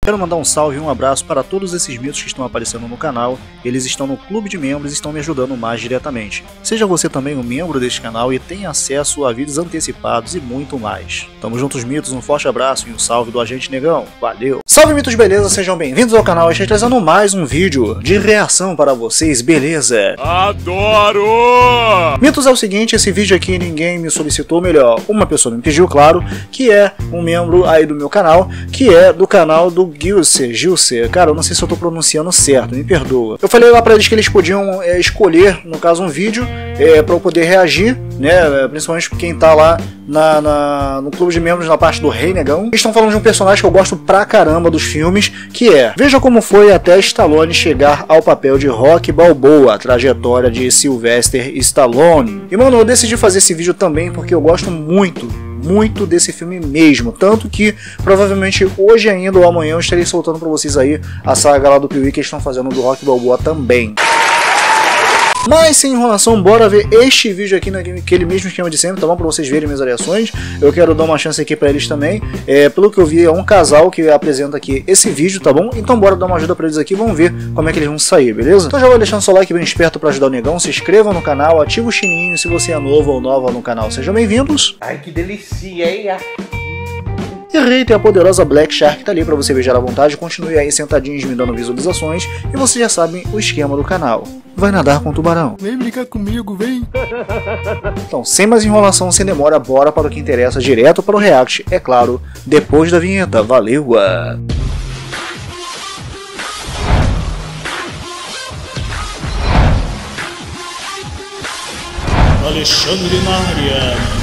Quero mandar um salve e um abraço para todos esses mitos que estão aparecendo no canal. Eles estão no clube de membros e estão me ajudando mais diretamente. Seja você também um membro deste canal e tenha acesso a vídeos antecipados e muito mais. Tamo juntos, mitos, um forte abraço e um salve do Agente Negão. Valeu! Salve, mitos, beleza? Sejam bem-vindos ao canal. Estou trazendo mais um vídeo de reação para vocês, beleza? Adoro! Mitos, é o seguinte, esse vídeo aqui ninguém me solicitou, melhor, uma pessoa me pediu, claro, que é um membro aí do meu canal, que é do canal do Gilce, cara, eu não sei se eu tô pronunciando certo, me perdoa. Eu falei lá pra eles que eles podiam escolher, no caso, um vídeo pra eu poder reagir, né, principalmente quem tá lá no clube de membros na parte do Rei Negão. Eles estão falando de um personagem que eu gosto pra caramba dos filmes, que é: veja como foi até Stallone chegar ao papel de Rocky Balboa, a trajetória de Sylvester Stallone. E mano, eu decidi fazer esse vídeo também porque eu gosto muito desse filme mesmo, tanto que provavelmente hoje ainda ou amanhã eu estarei soltando pra vocês aí a saga lá do Piuí que eles estão fazendo do Rocky Balboa também. Mas sem enrolação, bora ver este vídeo aqui naquele mesmo esquema de sempre, tá bom? Pra vocês verem minhas reações. Eu quero dar uma chance aqui pra eles também. Pelo que eu vi, é um casal que apresenta aqui esse vídeo, tá bom? Então bora dar uma ajuda pra eles aqui, vamos ver como é que eles vão sair, beleza? Então já vai deixando seu like bem esperto pra ajudar o Negão, se inscreva no canal, ativa o sininho se você é novo ou nova no canal. Sejam bem-vindos! Ai, que delícia, hein? E Rei tem a poderosa Black Shark, tá ali pra você beijar à vontade, continue aí sentadinhos me dando visualizações, e vocês já sabem o esquema do canal. Vai nadar com o tubarão. Vem brincar comigo, vem! Então, sem mais enrolação, sem demora, bora para o que interessa, direto para o react, é claro, depois da vinheta. Valeu! Alexandre na área!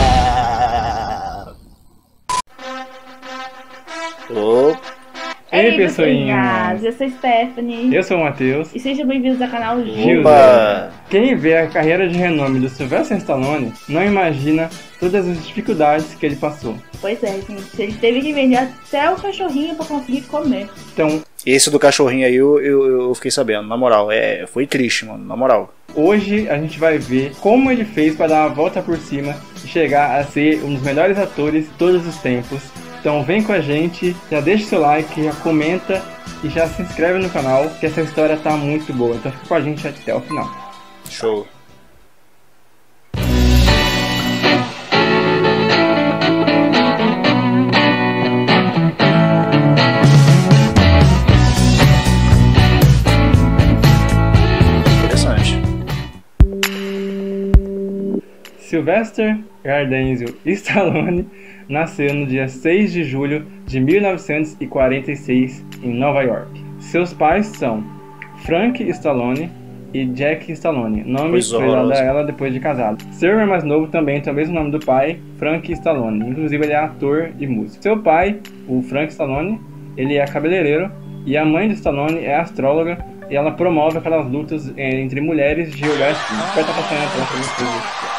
Ei, pessoinhas! Eu sou Stephanie. Eu sou o Matheus. E sejam bem-vindos ao canal Gilce. Quem vê a carreira de renome do Sylvester Stallone não imagina todas as dificuldades que ele passou. Pois é, gente. Ele teve que vender até o cachorrinho pra conseguir comer. Então, esse do cachorrinho aí eu fiquei sabendo, na moral. Foi triste, mano, na moral. Hoje a gente vai ver como ele fez para dar a volta por cima e chegar a ser um dos melhores atores de todos os tempos. Então vem com a gente, já deixa o seu like, já comenta e já se inscreve no canal, que essa história tá muito boa. Então fica com a gente até o final. Show! Interessante. Sylvester Gardenzio Stallone nasceu no dia 6 de julho de 1946 em Nova York. Seus pais são Frank Stallone e Jack Stallone, nome foi dado a ela depois de casado. Seu irmão mais novo também tem o mesmo nome do pai, Frank Stallone, inclusive ele é ator e músico. Seu pai, o Frank Stallone, ele é cabeleireiro e a mãe do Stallone é astróloga e ela promove aquelas lutas entre mulheres de jogar assim. Vai estar passando a tela.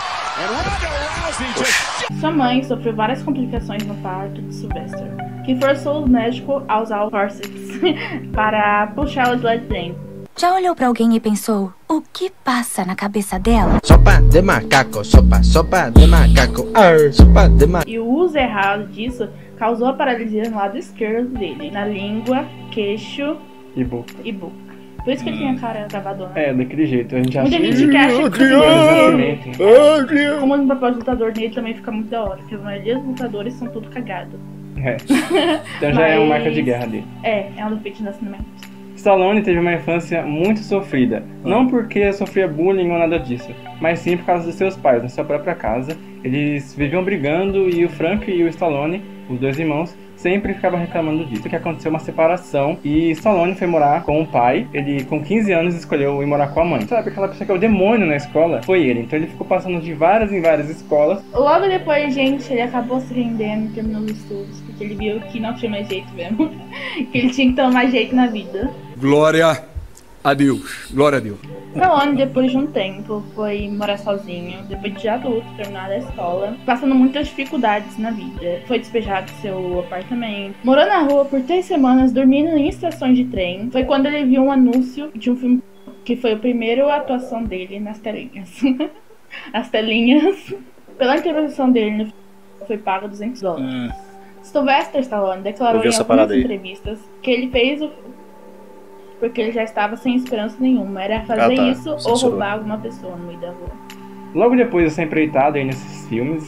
Sua mãe sofreu várias complicações no parto de Sylvester, que forçou os médicos a usar o forceps para puxá-la de lá de dentro. Já olhou pra alguém e pensou, o que passa na cabeça dela? Sopa de macaco, sopa de macaco, sopa de macaco. E o uso errado disso causou a paralisia no lado esquerdo dele, na língua, queixo e boca. Por isso que ele tem a cara gravadona. Daquele jeito. A gente acha Muita gente que acha que como no papel de lutador nele também fica muito da hora, porque a maioria dos lutadores são tudo cagados. Então já é uma marca de guerra dele. É um defeito de nascimento. Stallone teve uma infância muito sofrida, não porque sofria bullying ou nada disso, mas sim por causa dos seus pais, na sua própria casa. Eles viviam brigando e o Frank e o Stallone, os dois irmãos, sempre ficavam reclamando disso, que aconteceu uma separação e Stallone foi morar com o pai. Ele com 15 anos escolheu ir morar com a mãe. Sabe, aquela pessoa que é o demônio na escola? Foi ele, então ele ficou passando de várias em várias escolas. Logo depois, gente, ele acabou se rendendo e terminou os estudos, porque ele viu que não tinha mais jeito mesmo, que ele tinha que tomar mais jeito na vida. Glória a Deus, glória a Deus. Stallone, depois de um tempo, foi morar sozinho, depois de adulto, terminar a escola, passando muitas dificuldades na vida. Foi despejado do seu apartamento, morou na rua por 3 semanas, dormindo em estações de trem. Foi quando ele viu um anúncio de um filme que foi a primeira atuação dele nas telinhas. As telinhas. Pela interpretação dele no filme, foi paga $200. Sylvester Stallone declarou Eu vi em essa algumas parada aí. entrevistas que ele fez porque ele já estava sem esperança nenhuma. Era fazer tá. isso ou Censurou. roubar alguma pessoa no meio da rua. Logo depois dessa empreitada aí nesses filmes,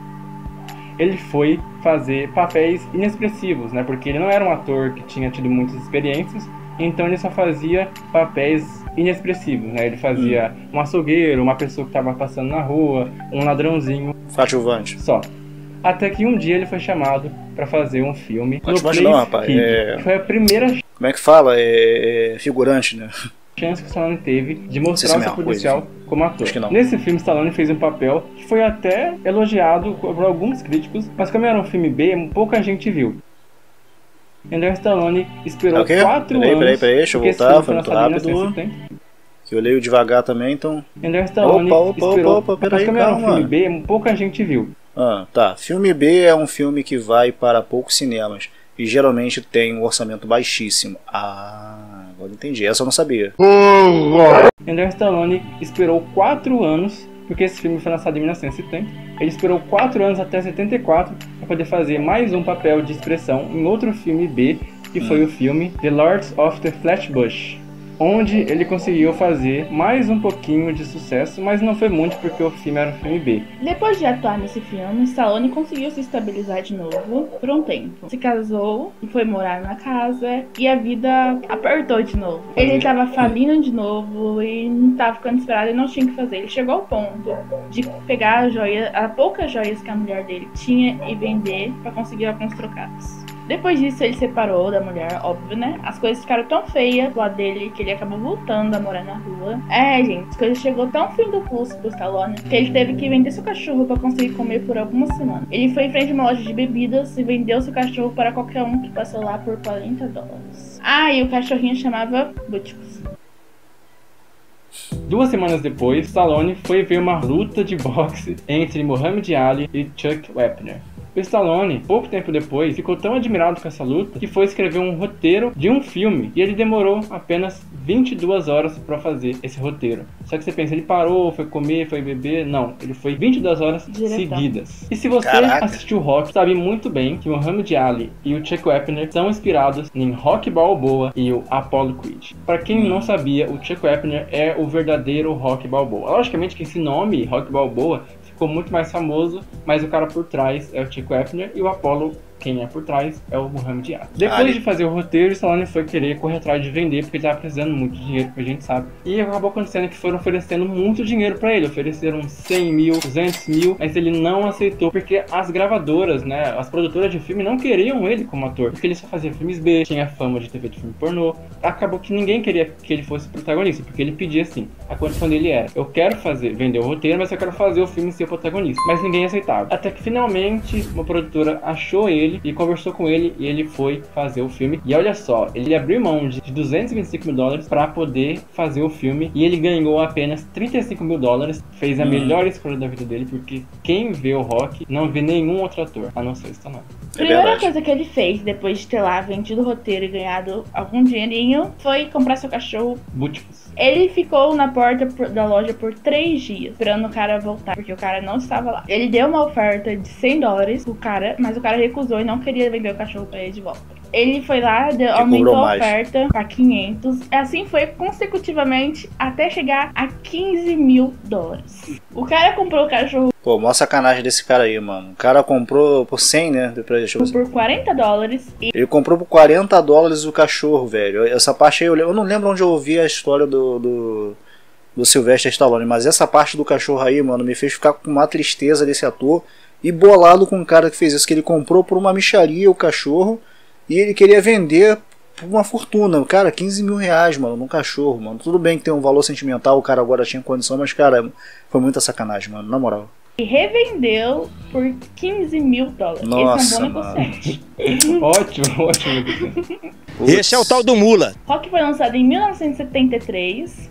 ele foi fazer papéis inexpressivos, né? Porque ele não era um ator que tinha tido muitas experiências, então ele só fazia papéis inexpressivos, né? Ele fazia um açougueiro, uma pessoa que estava passando na rua, um ladrãozinho, Coadjuvante. só. Até que um dia ele foi chamado para fazer um filme no Coadjuvante Place não, rapaz, Kick, que foi a primeira Como é que fala? Figurante, né? chance que o Stallone teve de sei se é a mostrar o mesma seu potencial coisa. como ator. Acho que não. Nesse filme, Stallone fez um papel que foi até elogiado por alguns críticos, mas como era um filme B, pouca gente viu. Então Stallone esperou É o quê? 4 Peraí, anos. deixa eu porque esse voltar, filme foi muito lançado em rápido. 1970. Que eu leio devagar também, então... Então Stallone Opa, esperou, mas peraí, como era um calma. filme B, pouca gente viu. Ah, tá. Filme B é um filme que vai para poucos cinemas e geralmente tem um orçamento baixíssimo. Ah, agora entendi. Essa eu não sabia. Então Stallone esperou 4 anos, porque esse filme foi lançado em 1970. Ele esperou 4 anos até 74 para poder fazer mais um papel de expressão em outro filme B, que foi o filme The Lords of the Flatbush, onde ele conseguiu fazer mais um pouquinho de sucesso, mas não foi muito porque o filme era um filme B. Depois de atuar nesse filme, Stallone conseguiu se estabilizar de novo por um tempo. Se casou, foi morar na casa e a vida apertou de novo. Ele estava falindo de novo e não estava ficando esperado e não tinha o que fazer. Ele chegou ao ponto de pegar as poucas joias que a mulher dele tinha e vender para conseguir alguns trocados. Depois disso, ele separou da mulher, óbvio, né? As coisas ficaram tão feias do lado dele que ele acabou voltando a morar na rua. Gente, as coisas chegou tão fim do pulso pro Stallone que ele teve que vender seu cachorro pra conseguir comer por algumas semanas. Ele foi em frente a uma loja de bebidas e vendeu seu cachorro para qualquer um que passou lá por $40. E o cachorrinho chamava Butkus. 2 semanas depois, Stallone foi ver uma luta de boxe entre Muhammad Ali e Chuck Wepner. O Stallone, pouco tempo depois, ficou tão admirado com essa luta que foi escrever um roteiro de um filme e ele demorou apenas 22 horas para fazer esse roteiro. Só que você pensa, ele parou, foi comer, foi beber? Não, ele foi 22 horas seguidas. E se você assistiu Rock, sabe muito bem que Muhammad Ali e o Chuck Wepner são inspirados em Rocky Balboa e o Apollo Creed. Para quem não sabia, o Chuck Wepner é o verdadeiro Rocky Balboa. Logicamente que esse nome, Rocky Balboa, ficou muito mais famoso, mas o cara por trás é o Chuck Wepner e o Apollo, quem é por trás, é o Muhammad Ali. Depois de fazer o roteiro, o Stallone foi querer correr atrás de vender, porque ele estava precisando muito de dinheiro, que a gente sabe. E acabou acontecendo que foram oferecendo muito dinheiro para ele, ofereceram 100 mil, 200 mil, mas ele não aceitou, porque as gravadoras, né, as produtoras de filme não queriam ele como ator, porque ele só fazia filmes B, tinha fama de ter feito filme pornô. Acabou que ninguém queria que ele fosse protagonista, porque ele pedia assim, a condição dele era, eu quero vender o roteiro, mas eu quero fazer o filme ser o protagonista. Mas ninguém aceitava. Até que finalmente uma produtora achou ele e conversou com ele e ele foi fazer o filme. E olha só, ele abriu mão de $225 mil para poder fazer o filme e ele ganhou apenas $35 mil. Fez a melhor escolha da vida dele, porque quem vê o Rock não vê nenhum outro ator, a não ser o Stallone. Primeira coisa que ele fez depois de ter lá vendido o roteiro e ganhado algum dinheirinho foi comprar seu cachorro Butkus. Ele ficou na porta da loja por 3 dias, esperando o cara voltar, porque o cara não estava lá. Ele deu uma oferta de $100 pro cara, mas o cara recusou e não queria vender o cachorro pra ele de volta. Ele foi lá, aumentou a oferta pra 500. Assim foi consecutivamente até chegar a $15 mil. O cara comprou o cachorro Pô, mó sacanagem desse cara aí, mano. O cara comprou por 100, né? por $40 e ele comprou por $40 o cachorro, velho. Essa parte aí, eu não lembro onde eu ouvi a história do Sylvester Stallone, mas essa parte do cachorro aí, mano, me fez ficar com uma tristeza desse ator e bolado com o cara que fez isso, que ele comprou por uma mixaria o cachorro e ele queria vender por uma fortuna. Cara, $15 mil, mano, num cachorro, mano. Tudo bem que tem um valor sentimental, o cara agora tinha condição, mas, cara, foi muita sacanagem, mano, na moral. e revendeu por $15 mil. Nossa, esse é um bom negociante. Ótimo. Esse é o tal do Mula. Rock foi lançado em 1973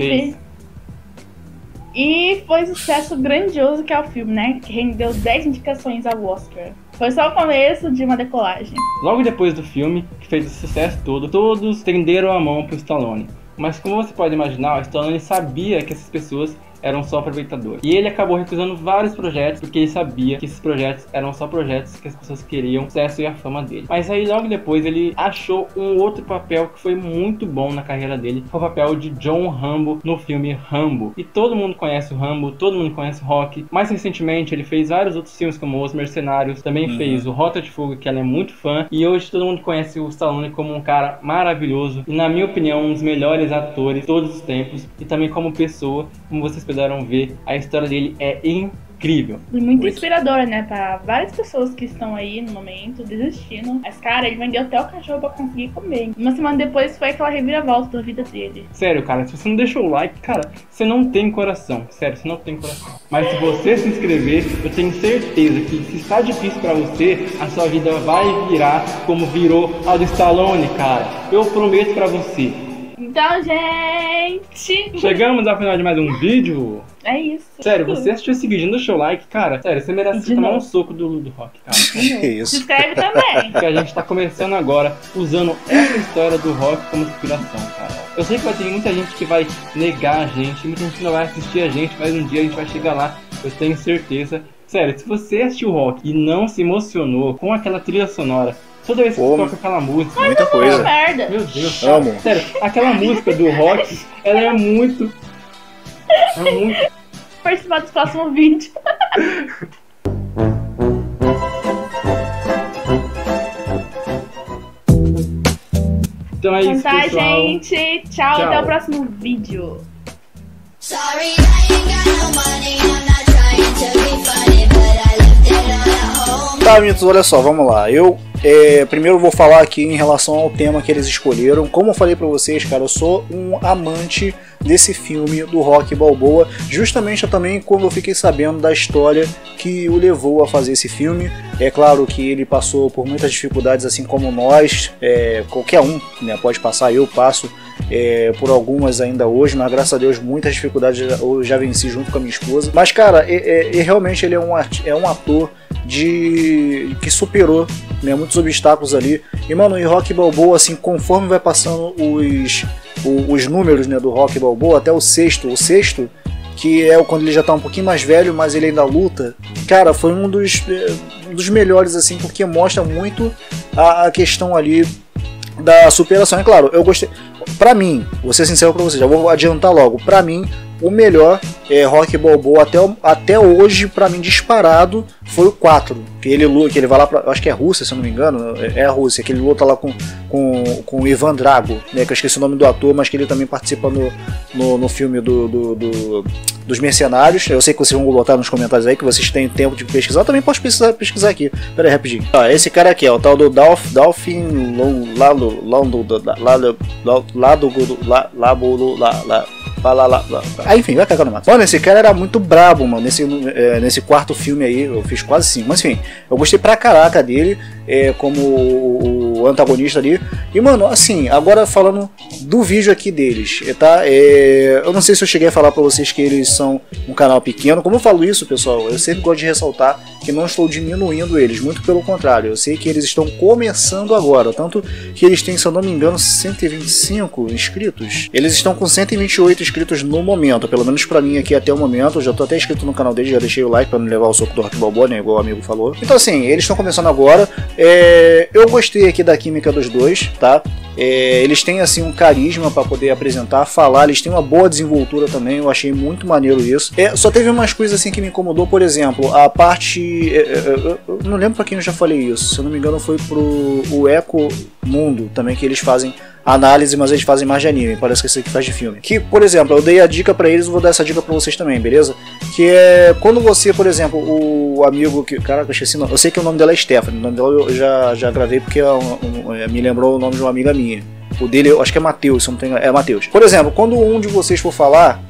e foi um sucesso grandioso que é o filme, né? Que rendeu 10 indicações ao Oscar. Foi só o começo de uma decolagem. Logo depois do filme, que fez o sucesso todo, todos tenderam a mão pro Stallone. Mas como você pode imaginar, o Stallone sabia que essas pessoas eram só aproveitadores. E ele acabou recusando vários projetos porque ele sabia que esses projetos eram só projetos que as pessoas queriam o sucesso e a fama dele. Mas aí logo depois ele achou um outro papel que foi muito bom na carreira dele, foi o papel de John Rambo no filme Rambo. E todo mundo conhece o Rambo, todo mundo conhece o Rock. Mais recentemente ele fez vários outros filmes como Os Mercenários, também fez o Rota de Fuga, que ela é muito fã, e hoje todo mundo conhece o Stallone como um cara maravilhoso e, na minha opinião, um dos melhores atores de todos os tempos. E também como pessoa, como vocês puderam ver, a história dele é incrível. E muito inspiradora, né? Pra várias pessoas que estão aí no momento desistindo. Mas, cara, ele vendeu até o cachorro pra conseguir comer. Uma semana depois foi aquela reviravolta da vida dele. Sério, cara, se você não deixou o like, cara, você não tem coração. Sério, você não tem coração. Mas se você se inscrever, eu tenho certeza que se está difícil pra você, a sua vida vai virar como virou a do Stallone, cara. Eu prometo pra você. Então, gente... Chegamos ao final de mais um vídeo. É isso. Sério, você assistiu esse vídeo, não deixou o like, cara? Sério, você merece tomar um soco do Rock, cara. Que isso. Se inscreve também. Porque a gente tá começando agora usando essa história do Rock como inspiração, cara. Eu sei que vai ter muita gente que vai negar a gente, muita gente que não vai assistir a gente, mas um dia a gente vai chegar lá, eu tenho certeza. Sério, se você assistiu o Rock e não se emocionou com aquela trilha sonora, toda vez que você toca aquela música... Muita coisa. Merda. Meu Deus, cara. Amo. Sério, aquela música do Rock, ela é muito... Participar dos próximos vídeos. Então é isso, tá, pessoal. gente. Tchau, até o próximo vídeo. Sorry, I ain't got no money, I'm not trying to be funny, but I left it all at home. Tá, mitos, olha só, vamos lá. Eu primeiro vou falar aqui em relação ao tema que eles escolheram. Como eu falei pra vocês, cara, eu sou um amante desse filme do Rocky Balboa, justamente também quando eu fiquei sabendo da história que o levou a fazer esse filme. É claro que ele passou por muitas dificuldades, assim como nós, qualquer um, né, pode passar, eu passo por algumas ainda hoje, mas graças a Deus muitas dificuldades eu já venci junto com a minha esposa. Mas, cara, realmente ele é um ator que superou, né, muitos obstáculos ali. E, mano, em Rocky Balboa, assim, conforme vai passando os números, né, do Rocky Balboa, até o sexto, que é quando ele já tá um pouquinho mais velho, mas ele ainda luta, cara, foi um dos melhores, assim, porque mostra muito a questão ali da superação. É claro, eu gostei. Pra mim, vou ser sincero pra vocês, já vou adiantar logo, pra mim, o melhor Rocky Balboa até hoje, pra mim, disparado, foi o 4. Que ele vai lá pra, acho que é Rússia, se eu não me engano, é a Rússia, que ele luta lá com o Ivan Drago, né, que eu esqueci o nome do ator, mas que ele também participa no filme dos Mercenários. Eu sei que vocês vão botar nos comentários aí, que vocês têm tempo de pesquisar, eu também posso pesquisar aqui. Pera aí, rapidinho. Esse cara aqui, o tal do Dolphin enfim, vai cagar no mato. Mano, esse cara era muito brabo, mano. Nesse quarto filme aí, eu fiz quase 5. Mas enfim, eu gostei pra caraca dele como o antagonista ali. E, mano, assim, agora falando do vídeo aqui deles, tá? Eu não sei se eu cheguei a falar pra vocês que eles são um canal pequeno. Como eu falo isso, pessoal, eu sempre gosto de ressaltar que não estou diminuindo eles, muito pelo contrário. Eu sei que eles estão começando agora, tanto que eles têm, se eu não me engano, 125 inscritos. Eles estão com 128 inscritos no momento, pelo menos pra mim aqui até o momento. Eu já tô até inscrito no canal deles, já deixei o like pra não levar o soco do Rocky Balboa, né, igual o amigo falou. Então, assim, eles estão começando agora. Eu gostei aqui da química dos dois, tá? Eles têm, assim, um carisma pra poder apresentar, falar, eles têm uma boa desenvoltura também, eu achei muito maneiro isso. Só teve umas coisas assim que me incomodou, por exemplo, a parte... eu não lembro pra quem eu já falei isso, se eu não me engano foi pro Eco Mundo também, que eles fazem análise, mas eles fazem mais de anime, parece que esse aqui faz de filme. Que, por exemplo, eu dei a dica pra eles, vou dar essa dica pra vocês também, beleza? Que é quando você, por exemplo, o amigo que... Caraca, eu esqueci o nome. Eu sei que o nome dela é Stephanie, o nome dela eu já gravei porque me lembrou o nome de uma amiga minha. O dele, eu acho que é Matheus, se eu não tenho... É Matheus. Por exemplo, quando um de vocês for falar,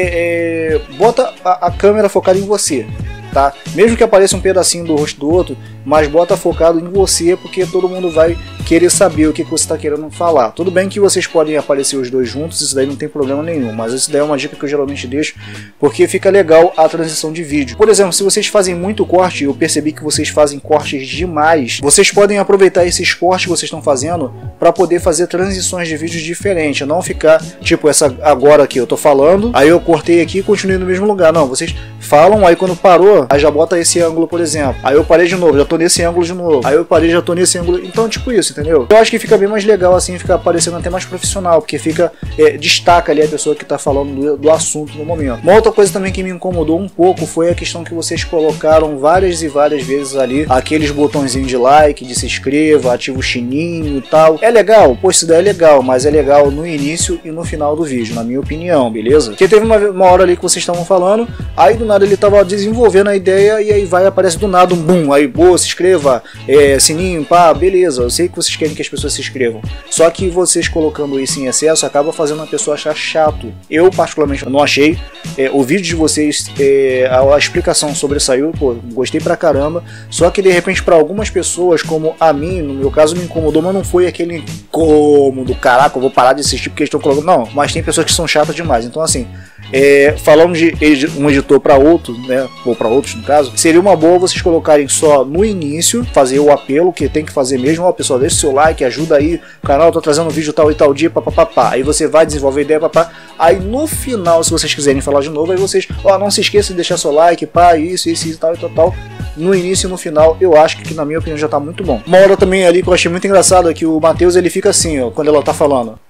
bota a câmera focada em você, tá? Mesmo que apareça um pedacinho do rosto do outro, mas bota focado em você, porque todo mundo vai querer saber o que você está querendo falar. Tudo bem que vocês podem aparecer os dois juntos, isso daí não tem problema nenhum, mas isso daí é uma dica que eu geralmente deixo, porque fica legal a transição de vídeo. Por exemplo, se vocês fazem muito corte, eu percebi que vocês fazem cortes demais, vocês podem aproveitar esses cortes que vocês estão fazendo para poder fazer transições de vídeos diferentes, não ficar tipo essa agora aqui, eu tô falando, aí eu cortei aqui e continuei no mesmo lugar. Não, vocês falam, aí quando parou, aí já bota esse ângulo, por exemplo, aí eu parei de novo, já tô nesse ângulo de novo, aí eu parei, já tô nesse ângulo, então tipo isso, entendeu? Eu acho que fica bem mais legal assim, fica parecendo até mais profissional, porque fica, destaca ali a pessoa que tá falando do assunto no momento. Uma outra coisa também que me incomodou um pouco foi a questão que vocês colocaram várias e várias vezes ali, aqueles botõezinhos de like, de se inscreva, ativa o sininho e tal. É legal, pô, isso daí é legal, mas é legal no início e no final do vídeo, na minha opinião, beleza? Porque teve uma hora ali que vocês estavam falando, aí do nada ele tava desenvolvendo a ideia e aí vai, aparece do nada um boom, aí boa, se inscreva, sininho, pá, beleza, eu sei que vocês querem que as pessoas se inscrevam, só que vocês colocando isso em excesso acaba fazendo a pessoa achar chato. Eu particularmente não achei, o vídeo de vocês, a explicação sobressaiu, pô, gostei pra caramba, só que de repente para algumas pessoas, como a mim, no meu caso me incomodou, mas não foi aquele incômodo, caraca, eu vou parar de assistir porque eles estão colocando, não, mas tem pessoas que são chatas demais, então assim, falando de um editor para outro, né, ou para outros no caso, seria uma boa vocês colocarem só no início, fazer o apelo que tem que fazer mesmo, ó pessoal, deixa o seu like, ajuda aí, o canal, tô trazendo um vídeo tal e tal dia, papapá, aí você vai desenvolver ideia, papá, aí no final, se vocês quiserem falar de novo, aí vocês, ó, não se esqueça de deixar seu like, pá, isso e tal e tal, no início e no final, eu acho que na minha opinião já tá muito bom. Uma hora também ali que eu achei muito engraçado é que o Matheus, ele fica assim, ó, quando ela tá falando.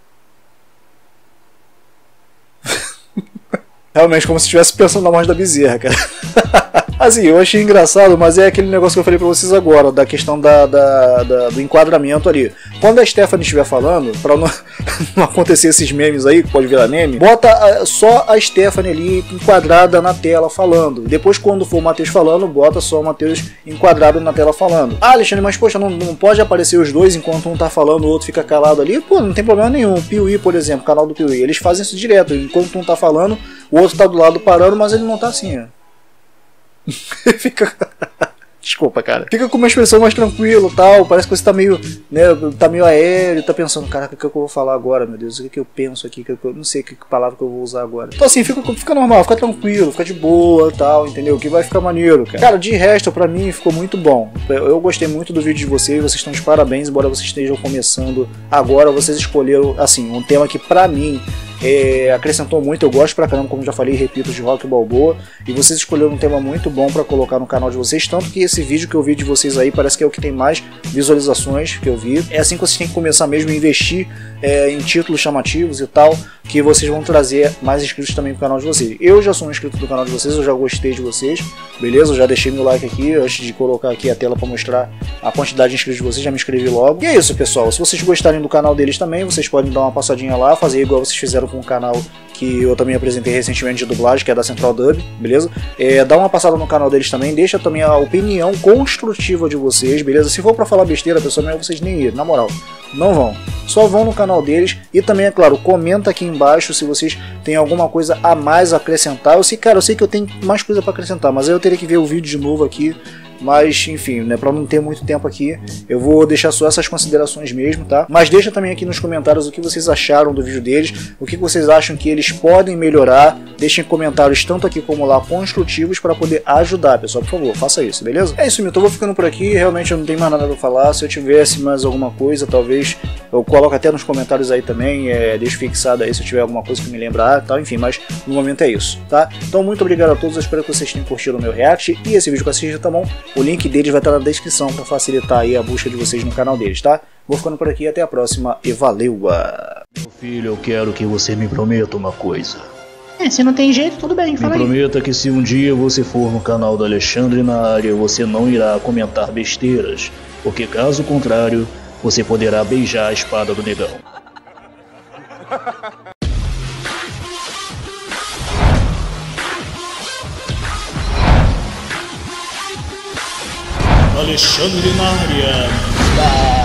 Realmente, como se estivesse pensando na morte da bezerra, cara. Assim, eu achei engraçado, mas é aquele negócio que eu falei pra vocês agora, da questão do enquadramento ali. Quando a Stephanie estiver falando, pra não acontecer esses memes aí, que pode virar meme, bota só a Stephanie ali enquadrada na tela falando. Depois, quando for o Matheus falando, bota só o Matheus enquadrado na tela falando. Ah, Alexandre, mas poxa, não pode aparecer os dois enquanto um tá falando, o outro fica calado ali? Pô, não tem problema nenhum. O Piuí, por exemplo, o canal do Piuí, eles fazem isso direto. Enquanto um tá falando, o outro tá do lado parando, mas ele não tá assim, ó. Fica... Desculpa, cara. Fica com uma expressão mais tranquila e tal. Parece que você tá meio, né, tá meio aéreo, tá pensando, caraca, o que eu vou falar agora, meu Deus? O que eu penso aqui? Eu não sei que palavra que eu vou usar agora. Então assim, fica normal, fica tranquilo, fica de boa e tal, entendeu? Que vai ficar maneiro, cara. Cara, de resto, pra mim, ficou muito bom. Eu gostei muito do vídeo de vocês estão de parabéns, embora vocês estejam começando agora. Vocês escolheram, assim, um tema que pra mim acrescentou muito, eu gosto pra caramba, como já falei, repito, de Rock Balboa, e vocês escolheram um tema muito bom pra colocar no canal de vocês, tanto que esse vídeo que eu vi de vocês aí parece que é o que tem mais visualizações que eu vi. É assim que vocês têm que começar mesmo a investir em títulos chamativos e tal, que vocês vão trazer mais inscritos também pro canal de vocês. Eu já sou um inscrito do canal de vocês, eu já gostei de vocês, beleza? Eu já deixei meu like aqui, antes de colocar aqui a tela pra mostrar a quantidade de inscritos de vocês, já me inscrevi logo. E é isso, pessoal, se vocês gostarem do canal deles também, vocês podem dar uma passadinha lá, fazer igual vocês fizeram com o canal que eu também apresentei recentemente de dublagem, que é da Central Dub, beleza? Dá uma passada no canal deles também, deixa também a opinião construtiva de vocês, beleza? Se for pra falar besteira, pessoal, melhor vocês nem irem, na moral, não vão. Só vão no canal deles e também, é claro, comenta aqui embaixo se vocês têm alguma coisa a mais a acrescentar. Eu sei, cara, eu sei que eu tenho mais coisa pra acrescentar, mas aí eu teria que ver o vídeo de novo aqui. Mas, enfim, né, pra não ter muito tempo aqui, eu vou deixar só essas considerações mesmo, tá? Mas deixa também aqui nos comentários o que vocês acharam do vídeo deles, o que vocês acham que eles podem melhorar. Deixem comentários tanto aqui como lá construtivos para poder ajudar, pessoal, por favor, faça isso, beleza? É isso, Milton, eu vou ficando por aqui, realmente eu não tenho mais nada pra falar. Se eu tivesse mais alguma coisa, talvez eu coloco até nos comentários aí também, deixo fixado aí se eu tiver alguma coisa que me lembrar, tal, enfim, mas no momento é isso, tá? Então, muito obrigado a todos, eu espero que vocês tenham curtido o meu react e esse vídeo que assistiram, tá bom? O link deles vai estar na descrição para facilitar aí a busca de vocês no canal deles, tá? Vou ficando por aqui, até a próxima e valeu! Meu filho, eu quero que você me prometa uma coisa. Se não tem jeito, tudo bem, fala aí. Me prometa que se um dia você for no canal do Alexandre na área, você não irá comentar besteiras, porque caso contrário, você poderá beijar a espada do negão. Alexandre na área.